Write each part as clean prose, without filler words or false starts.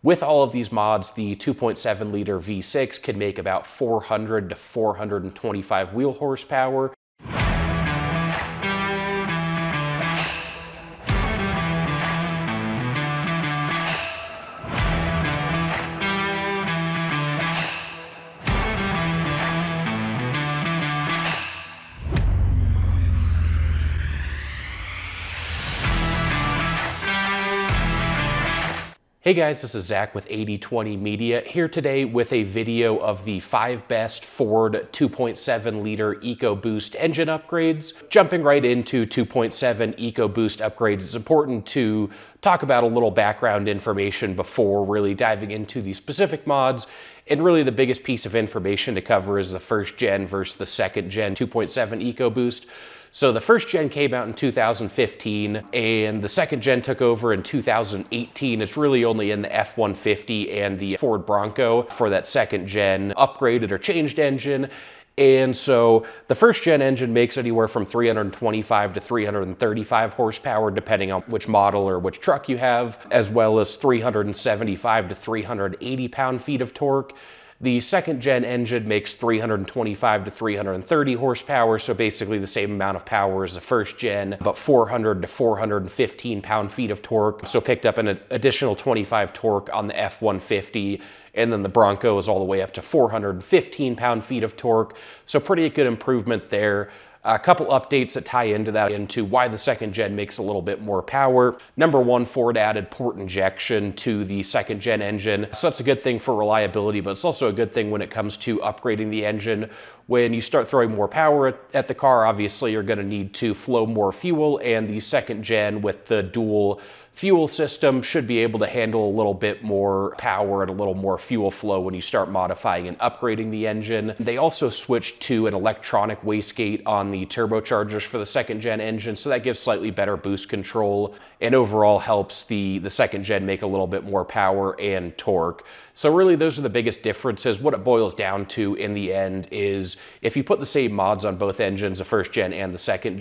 With all of these mods, the 2.7 liter V6 can make about 400 to 425 wheel horsepower. Hey guys, this is Zach with 8020 Media, here today with a video of the 5 best Ford 2.7 liter EcoBoost engine upgrades. Jumping right into 2.7 EcoBoost upgrades, it's important to talk about a little background information before really diving into the specific mods. And really the biggest piece of information to cover is the first gen versus the second gen 2.7 EcoBoost. So the first gen came out in 2015 and the second gen took over in 2018. It's really only in the F-150 and the Ford Bronco for that second gen upgraded or changed engine. And so the first gen engine makes anywhere from 325 to 335 horsepower, depending on which model or which truck you have, as well as 375 to 380 pound-feet of torque. The second gen engine makes 325 to 330 horsepower, so basically the same amount of power as the first gen, but 400 to 415 pound-feet of torque. So picked up an additional 25 torque on the F-150, and then the Bronco is all the way up to 415 pound-feet of torque. So pretty good improvement there. A couple updates that tie into that, into why the second gen makes a little bit more power. Number one, Ford added port injection to the second gen engine. So that's a good thing for reliability, but it's also a good thing when it comes to upgrading the engine. When you start throwing more power at the car, obviously you're going to need to flow more fuel, and the second gen with the dual fuel system should be able to handle a little bit more power and a little more fuel flow when you start modifying and upgrading the engine. They also switched to an electronic wastegate on the turbochargers for the second gen engine, so that gives slightly better boost control and overall helps the second gen make a little bit more power and torque. So really those are the biggest differences. What it boils down to in the end is if you put the same mods on both engines, the first gen and the second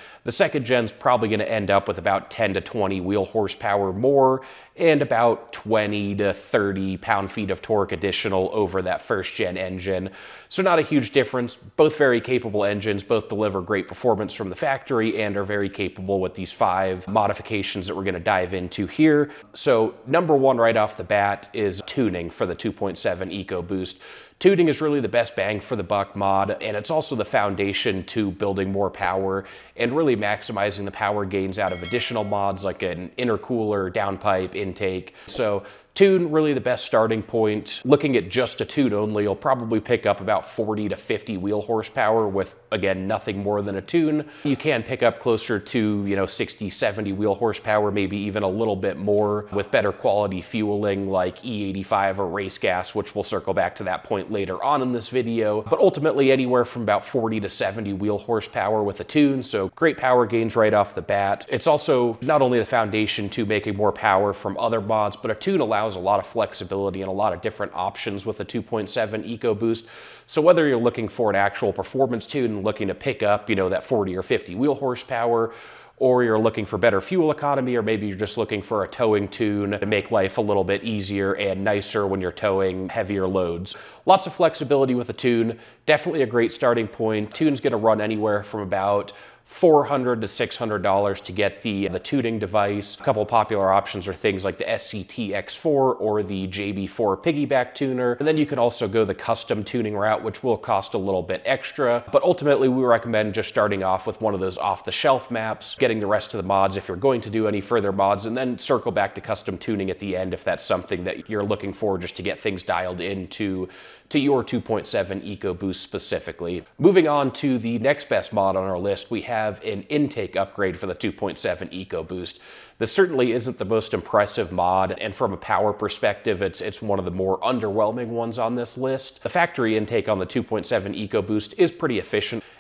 gen's probably going to end up with about 10 to 20 wheel horsepower more and about 20 to 30 pound-feet of torque additional over that first gen engine. So not a huge difference. Both very capable engines, both deliver great performance from the factory and are very capable with these 5 modifications that we're going to dive into here. So number one right off the bat is tuning for the 2.7 EcoBoost. Tuning is really the best bang for the buck mod, and it's also the foundation to building more power and really maximizing the power gains out of additional mods like an intercooler, downpipe, intake. So tune, really the best starting point. Looking at just a tune only, you'll probably pick up about 40 to 50 wheel horsepower with, again, nothing more than a tune. You can pick up closer to, 60, 70 wheel horsepower, maybe even a little bit more with better quality fueling like E85 or race gas, which we'll circle back to that point later on in this video. But ultimately anywhere from about 40 to 70 wheel horsepower with a tune, so great power gains right off the bat. It's also not only the foundation to making more power from other mods, but a tune allows a lot of flexibility and a lot of different options with the 2.7 EcoBoost. So whether you're looking for an actual performance tune and looking to pick up, that 40 or 50 wheel horsepower, or you're looking for better fuel economy, or maybe you're just looking for a towing tune to make life a little bit easier and nicer when you're towing heavier loads. Lots of flexibility with a tune, definitely a great starting point. Tune's gonna run anywhere from about $400 to $600 to get the tuning device. A couple of popular options are things like the SCT X4 or the JB4 piggyback tuner. And then you can also go the custom tuning route, which will cost a little bit extra. But ultimately, we recommend just starting off with one of those off-the-shelf maps, getting the rest of the mods if you're going to do any further mods, and then circle back to custom tuning at the end if that's something that you're looking for just to get things dialed into your 2.7 EcoBoost specifically. Moving on to the next best mod on our list, we have an intake upgrade for the 2.7 EcoBoost. This certainly isn't the most impressive mod, and from a power perspective, it's one of the more underwhelming ones on this list. The factory intake on the 2.7 EcoBoost is pretty efficient.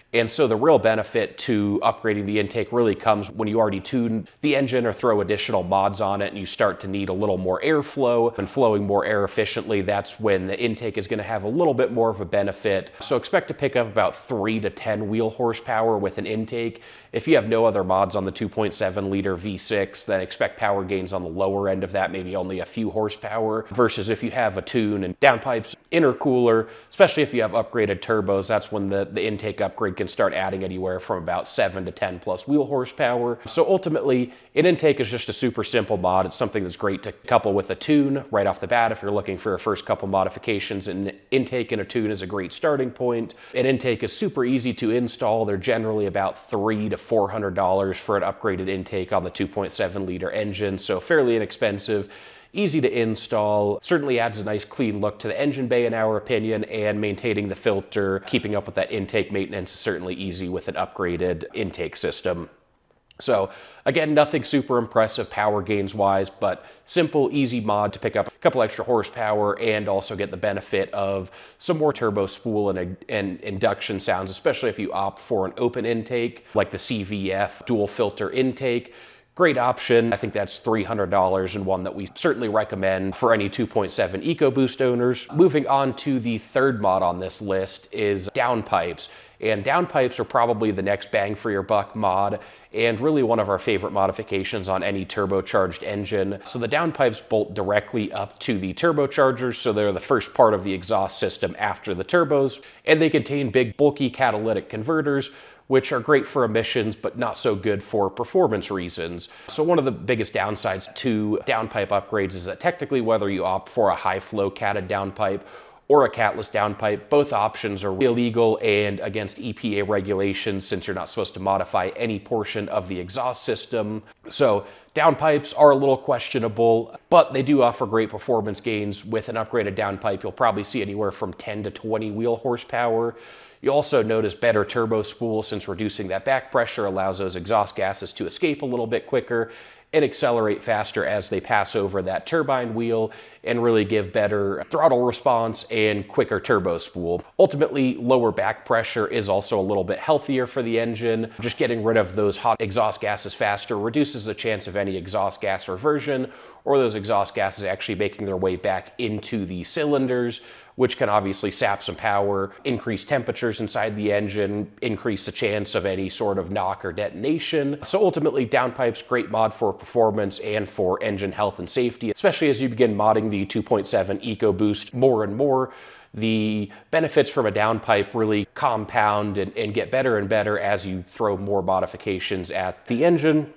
And so the real benefit to upgrading the intake really comes when you already tune the engine or throw additional mods on it and you start to need a little more airflow and flowing more air efficiently. That's when the intake is going to have a little bit more of a benefit. So expect to pick up about 3 to 10 wheel horsepower with an intake. If you have no other mods on the 2.7 liter V6, then expect power gains on the lower end of that, maybe only a few horsepower, versus if you have a tune and downpipes, intercooler, especially if you have upgraded turbos, that's when the intake upgrade can start adding anywhere from about 7 to 10 plus wheel horsepower. So ultimately, an intake is just a super simple mod. It's something that's great to couple with a tune right off the bat if you're looking for a first couple modifications. An intake and a tune is a great starting point. An intake is super easy to install. They're generally about $300 to $400 for an upgraded intake on the 2.7 liter engine, so fairly inexpensive. Easy to install, certainly adds a nice clean look to the engine bay in our opinion, and maintaining the filter, keeping up with that intake maintenance is certainly easy with an upgraded intake system. So again, nothing super impressive power gains wise, but simple, easy mod to pick up a couple extra horsepower and also get the benefit of some more turbo spool and induction sounds, especially if you opt for an open intake like the CVF dual filter intake. Great option. I think that's $300 and one that we certainly recommend for any 2.7 EcoBoost owners. Moving on to the third mod on this list is Downpipes. And Downpipes are probably the next bang for your buck mod, and really one of our favorite modifications on any turbocharged engine. So the Downpipes bolt directly up to the turbochargers, so they're the first part of the exhaust system after the turbos, and they contain big bulky catalytic converters, which are great for emissions, but not so good for performance reasons. So one of the biggest downsides to downpipe upgrades is that technically whether you opt for a high flow catted downpipe or a Catless downpipe, both options are illegal and against EPA regulations since you're not supposed to modify any portion of the exhaust system. So downpipes are a little questionable, but they do offer great performance gains. With an upgraded downpipe, you'll probably see anywhere from 10 to 20 wheel horsepower. You also notice better turbo spool since reducing that back pressure allows those exhaust gases to escape a little bit quicker and accelerate faster as they pass over that turbine wheel and really give better throttle response and quicker turbo spool. Ultimately, lower back pressure is also a little bit healthier for the engine. Just getting rid of those hot exhaust gases faster reduces the chance of any exhaust gas reversion or those exhaust gases actually making their way back into the cylinders, which can obviously sap some power, increase temperatures inside the engine, increase the chance of any sort of knock or detonation. So ultimately, Downpipes, great mod for performance and for engine health and safety, especially as you begin modding the 2.7 EcoBoost more and more. The benefits from a downpipe really compound and get better and better as you throw more modifications at the engine.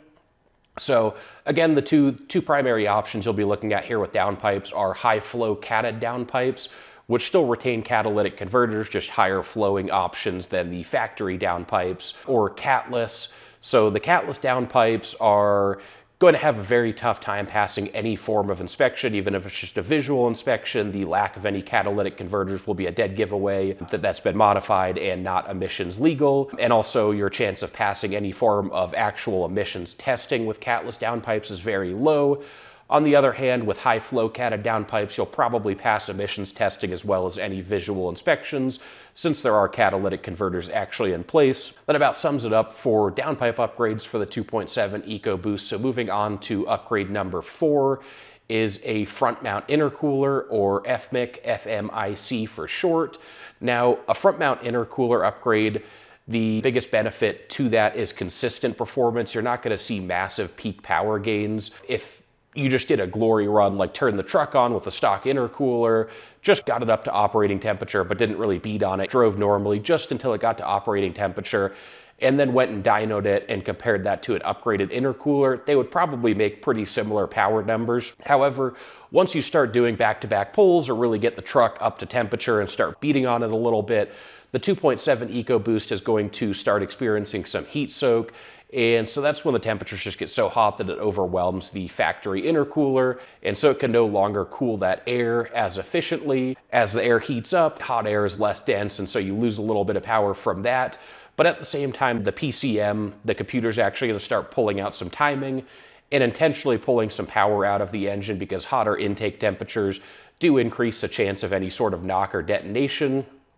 So again, the two primary options you'll be looking at here with downpipes are high flow catted downpipes, which still retain catalytic converters, just higher flowing options than the factory downpipes, or Catless. So the Catless downpipes are going to have a very tough time passing any form of inspection, even if it's just a visual inspection. The lack of any catalytic converters will be a dead giveaway that that's been modified and not emissions legal. And also your chance of passing any form of actual emissions testing with Catless downpipes is very low. On the other hand, with high flow catted downpipes, you'll probably pass emissions testing as well as any visual inspections, since there are catalytic converters actually in place. That about sums it up for downpipe upgrades for the 2.7 EcoBoost. So moving on to upgrade number 4 is a front mount intercooler, or FMIC, FMIC for short. Now, a front mount intercooler upgrade, the biggest benefit to that is consistent performance. You're not going to see massive peak power gains. If you just did a glory run, like turned the truck on with a stock intercooler, just got it up to operating temperature, but didn't really beat on it, drove normally just until it got to operating temperature, and then went and dynoed it and compared that to an upgraded intercooler, they would probably make pretty similar power numbers. However, once you start doing back-to-back pulls or really get the truck up to temperature and start beating on it a little bit, the 2.7 EcoBoost is going to start experiencing some heat soak. And so that's when the temperatures just get so hot that it overwhelms the factory intercooler. And so it can no longer cool that air as efficiently. As the air heats up, hot air is less dense, and so you lose a little bit of power from that. But at the same time, the PCM, the computer's actually going to start pulling out some timing and intentionally pulling some power out of the engine, because hotter intake temperatures do increase the chance of any sort of knock or detonation.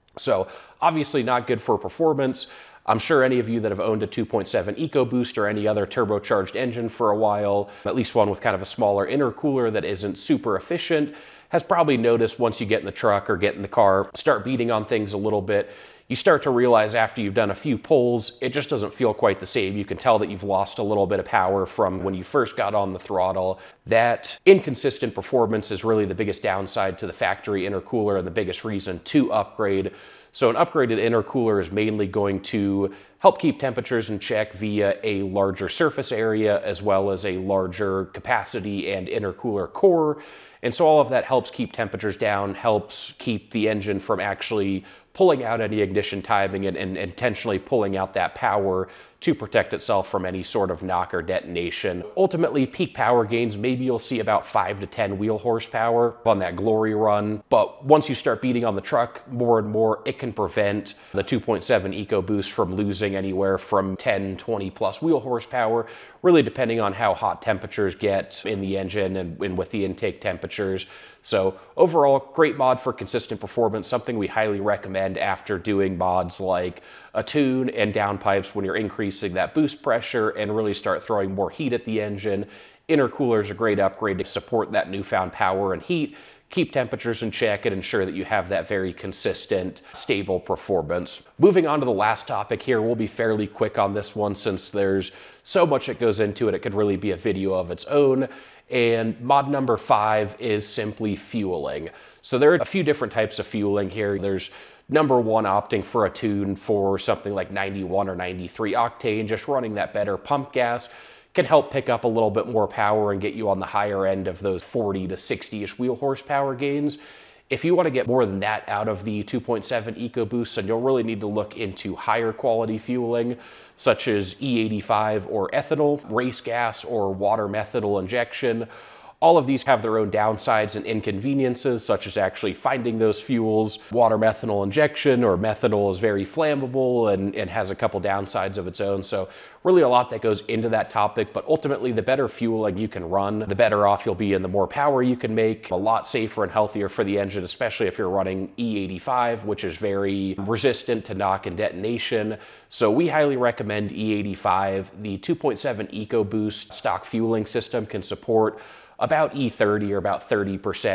So obviously not good for performance. I'm sure any of you that have owned a 2.7 EcoBoost or any other turbocharged engine for a while, at least one with kind of a smaller intercooler that isn't super efficient, has probably noticed once you get in the truck or get in the car, start beating on things a little bit, you start to realize after you've done a few pulls, it just doesn't feel quite the same. You can tell that you've lost a little bit of power from when you first got on the throttle. That inconsistent performance is really the biggest downside to the factory intercooler and the biggest reason to upgrade. So an upgraded intercooler is mainly going to help keep temperatures in check via a larger surface area as well as a larger capacity and intercooler core. And so all of that helps keep temperatures down, helps keep the engine from actually pulling out any ignition timing and intentionally pulling out that power to protect itself from any sort of knock or detonation. Ultimately, peak power gains, maybe you'll see about 5 to 10 wheel horsepower on that glory run. But once you start beating on the truck more and more, it can prevent the 2.7 EcoBoost from losing anywhere from 10, 20 plus wheel horsepower, really depending on how hot temperatures get in the engine and with the intake temperatures. So overall, great mod for consistent performance, something we highly recommend after doing mods like a tune and downpipes when you're increasing that boost pressure and really start throwing more heat at the engine. Intercooler is a great upgrade to support that newfound power and heat, keep temperatures in check, and ensure that you have that very consistent, stable performance. Moving on to the last topic here, we'll be fairly quick on this one since there's so much that goes into it. It could really be a video of its own. And mod number 5 is simply fueling. So there are a few different types of fueling here. There's number 1, opting for a tune for something like 91 or 93 octane, just running that better pump gas can help pick up a little bit more power and get you on the higher end of those 40 to 60-ish wheel horsepower gains. If you want to get more than that out of the 2.7 EcoBoost, then you'll really need to look into higher quality fueling, such as E85 or ethanol, race gas, or water methanol injection. All of these have their own downsides and inconveniences, such as actually finding those fuels. Water methanol injection or methanol is very flammable and has a couple downsides of its own. So really a lot that goes into that topic, but ultimately the better fueling you can run, the better off you'll be and the more power you can make. A lot safer and healthier for the engine, especially if you're running E85, which is very resistant to knock and detonation. So we highly recommend E85. The 2.7 EcoBoost stock fueling system can support about E30 or about 30%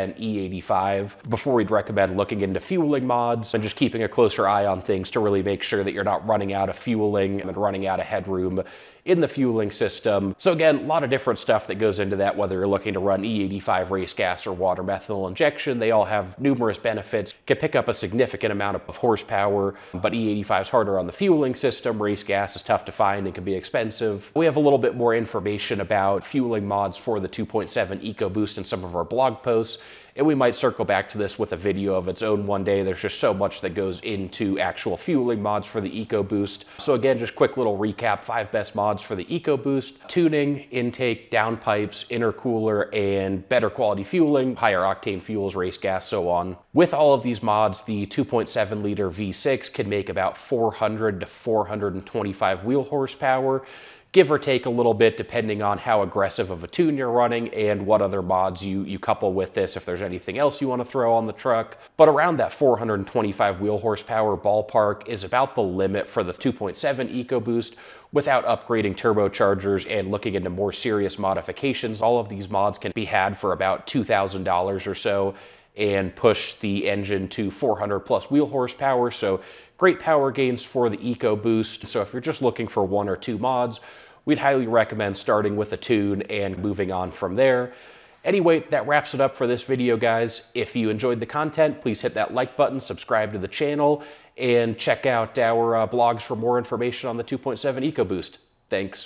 E85 before we'd recommend looking into fueling mods and just keeping a closer eye on things to really make sure that you're not running out of fueling and running out of headroom in the fueling system. So again, a lot of different stuff that goes into that, whether you're looking to run E85 race gas or water methanol injection. They all have numerous benefits, can pick up a significant amount of horsepower, but E85 is harder on the fueling system. Race gas is tough to find and can be expensive. We have a little bit more information about fueling mods for the 2.7 EcoBoost in some of our blog posts, and we might circle back to this with a video of its own one day. There's just so much that goes into actual fueling mods for the EcoBoost. So again, just quick little recap, 5 best mods for the EcoBoost: tuning, intake, downpipes, intercooler, and better quality fueling, higher octane fuels, race gas, so on. With all of these mods, the 2.7 liter V6 can make about 400 to 425 wheel horsepower, give or take a little bit depending on how aggressive of a tune you're running and what other mods you couple with this, if there's anything else you want to throw on the truck. But around that 425 wheel horsepower ballpark is about the limit for the 2.7 EcoBoost without upgrading turbochargers and looking into more serious modifications. All of these mods can be had for about $2,000 or so and push the engine to 400 plus wheel horsepower. So great power gains for the EcoBoost. So if you're just looking for 1 or 2 mods, we'd highly recommend starting with a tune and moving on from there. Anyway, that wraps it up for this video, guys. If you enjoyed the content, please hit that like button, subscribe to the channel, and check out our blogs for more information on the 2.7 EcoBoost. Thanks.